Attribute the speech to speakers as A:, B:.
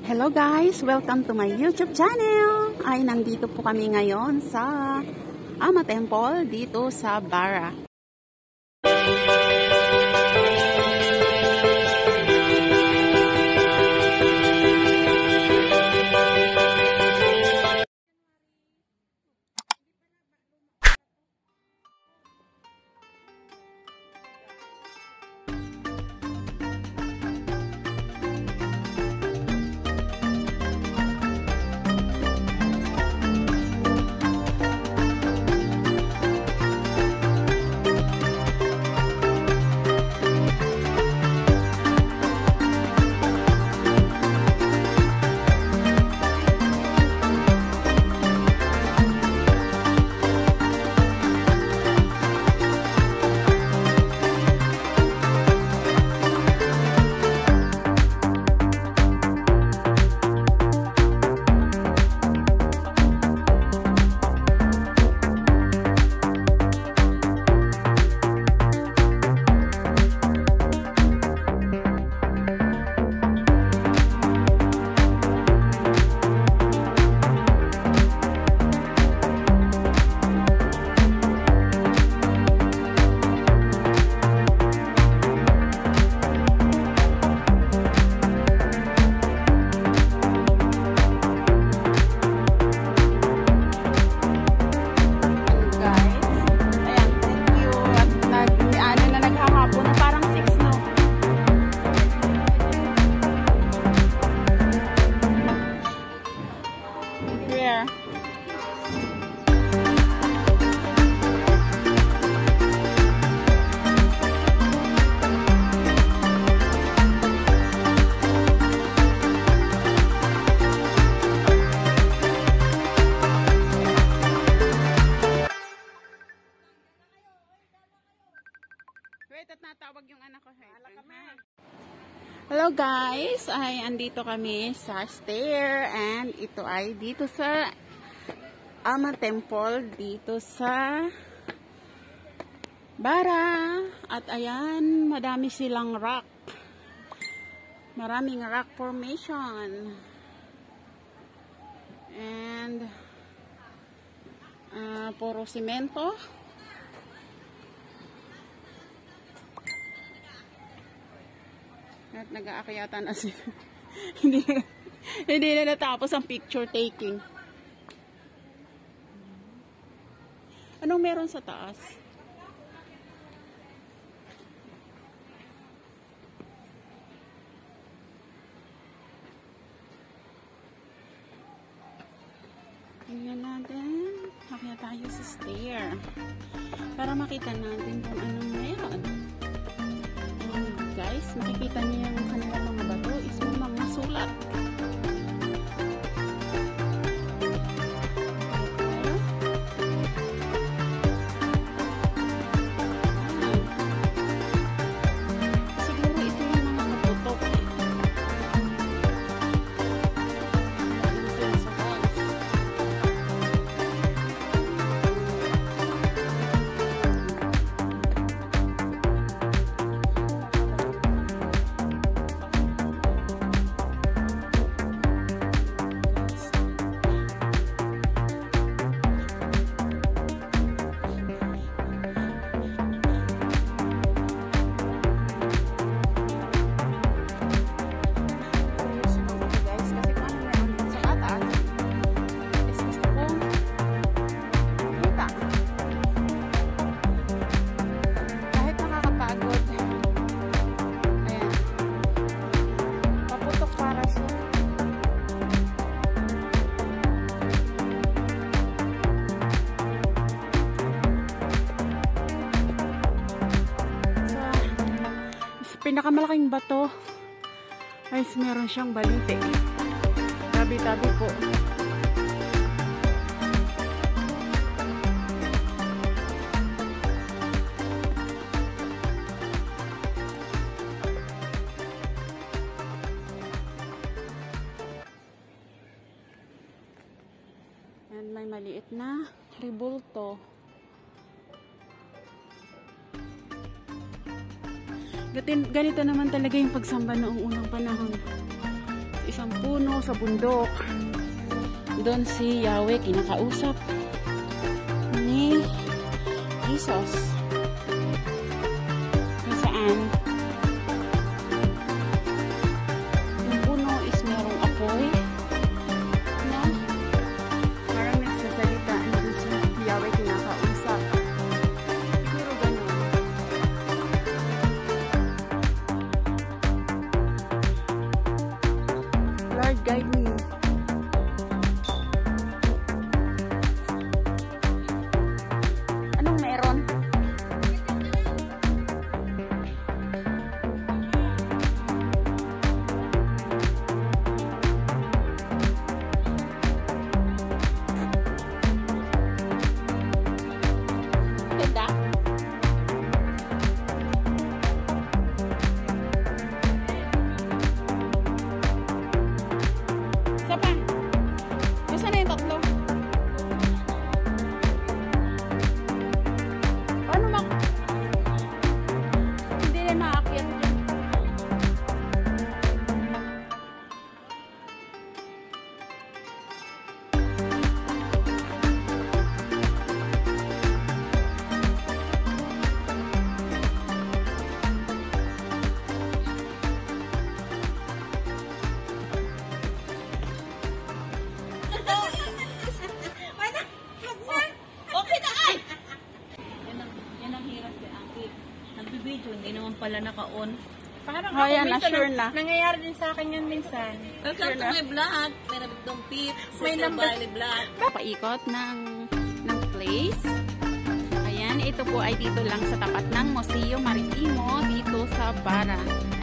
A: Hello guys! Welcome to my YouTube channel! Ay, nandito po kami ngayon sa Ama Temple dito sa Bara. Wait, at natawag yung anak ko. Hello guys! Ay, andito kami sa stair and ito ay dito sa Ama Temple dito sa Bara. At ayan, madami silang rock. Maraming rock formation. And puro simento. At nag-aakyatan na sila. hindi na natapos ang picture taking. Anong meron sa taas? Tingnan natin. Akyat tayo sa stair. Para makita natin kung anong meron. Guys, makikita niyo yung kanilang mga bato is may mga sulat. Siguro ito yung mga kaputok. Pinakamalaking bato ay meron siyang balite. Tabi-tabi po. And may maliit na ribulto. Ganito naman talaga yung pagsamba noong unang panahon. Isang puso. puno sa bundok. Doon si Yahweh kinakausap ni Jesus. Kung saan yung puno is merong apoy na parang nagsasalita. Doon si Yahweh kinakausap. Siguro ganun. Lord, guide me. Anong meron? Ganda. Isa pa. Nasaan na yung tatlo? Paano mak... Hindi rin maakyat dyan. Okay na ay!
B: Yan ang hirap kay Aki. Nagbibideo, hindi naman pala naka-on. Parang
A: Oh, yan na, sure na.
B: nangyayari din sa akin yun minsan.
A: Sure na.
B: May vlog, may nabigdong pip,
A: May
B: may
A: number.
B: number vlog.
A: Paikot ng place. Ayan, ito po ay dito lang sa tapat ng Museo Maritimo dito sa Bara.